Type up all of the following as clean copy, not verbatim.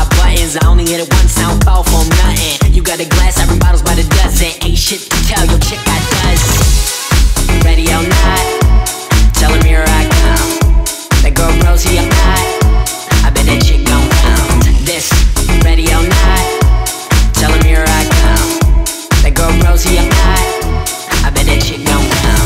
my buttons. I only hit it once, I don't fall for nothing. You got a glass, every bottle's by the dozen. Ain't shit to tell, your chick got does. Ready or not, tell him here I come. That girl Rosie, I'm not. I bet that chick gon' come. This, ready or not, tell him here I come. That girl Rosie, I'm not. I bet that chick gon' come.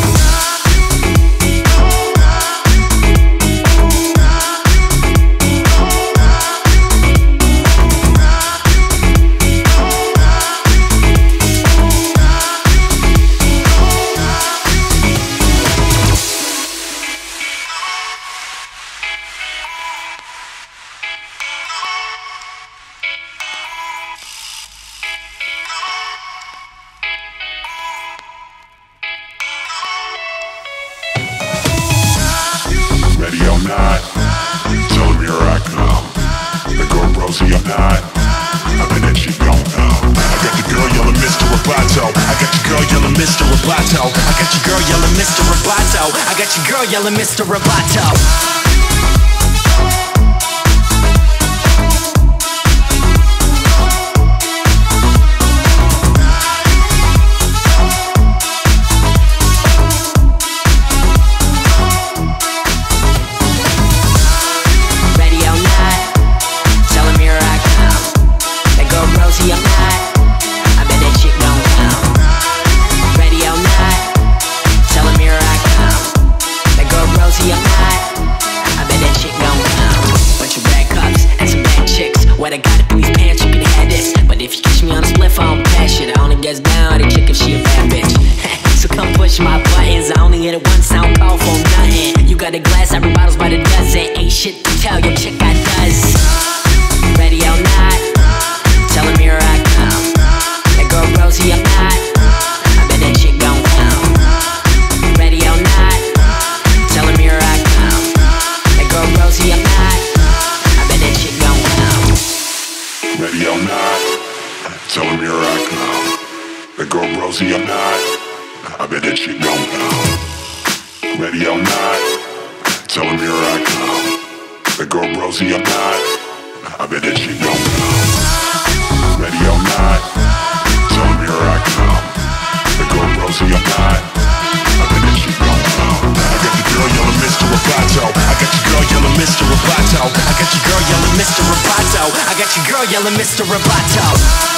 Ready or not, tell him here I come. The girl Rosie, I'm not. I bet that shit gon' come. I got the girl yelling Mr. Roboto. I got your girl yelling Mr. Roboto. I got your girl yelling Mr. Roboto. I got your girl yelling Mr. Roboto. What I got up in these pants, you can have this. But if you catch me on a spliff, I don't pass shit. I only gets down at a chick if she a bad bitch. So come push my buttons. I only hit it once, I don't call for nothing. You got a glass, every bottle's by the dozen. Ain't shit to tell, your chick got does. Ready or not, tell him here I come. That girl Rosie, I'm not. I bet that chick gon' come. Ready or not, tell him here I come. That girl Rosie, I'm not. I bet that chick gon' come. Ready or not, tell him here I come. The girl Rosie, I'm not. I bet that shit gon' come. Ready or not, tell him here I come. The girl Rosie, I'm not. I bet that shit gon' come. Ready or not, tell him here I come. The girl Rosie, I'm not. I bet that shit gon' come. I got the girl yelling Mr. Roboto. I got your girl yelling Mr. Roboto. I got your girl yelling Mr. Roboto. I got your girl yelling Mr. Roboto.